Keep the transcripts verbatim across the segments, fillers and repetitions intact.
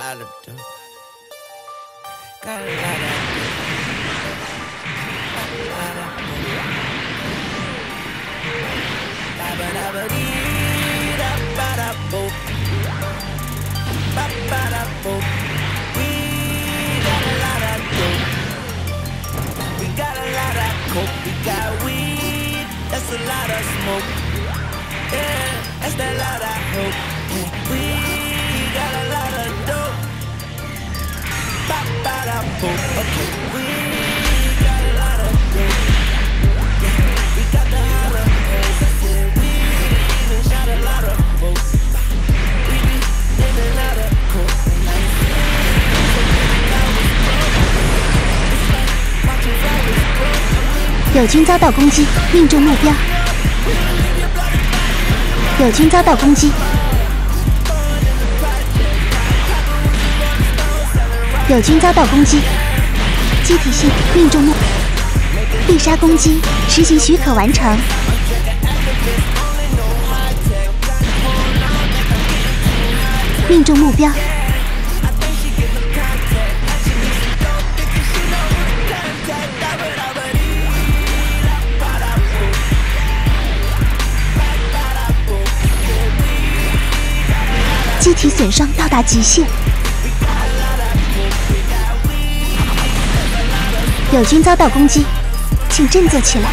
lot of dope. Got a lot of dope. Got a lot of dope. Da ba da ba dee da ba da boop. Ba ba da boop. We got a lot of dope. We got a lot of coke. We got weed. That's a lot of smoke. Yeah, that's that lot of hope. We got a lot of dope. Ba ba da boop. Okay, we got a lot of dope. Yeah, we got the holler hoes. I said we even shot a lot of folks. We be in and out of coke. And I see I was broke. It's like watching flowers grow. 友军遭到攻击，命中目标。友军遭到攻击。友军遭到攻击，机体性命中目，必杀攻击，实行许可完成。命中目标。机体损伤到达极限。友军遭到攻击，请振作起来。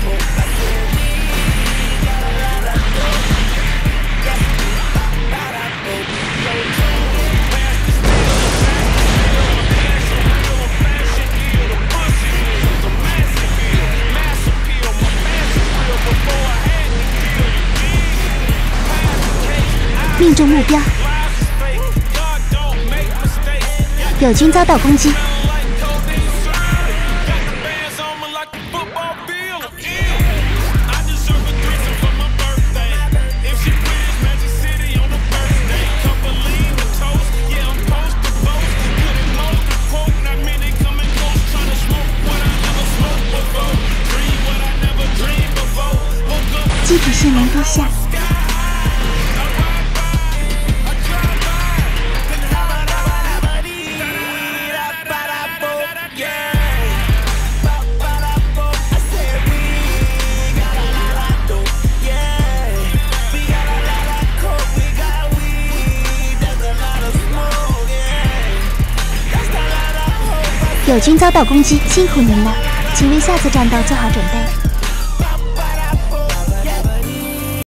命中目标。友军遭到攻击。机体性能低下。友军遭到攻击，辛苦您了，请为下次战斗做好准备。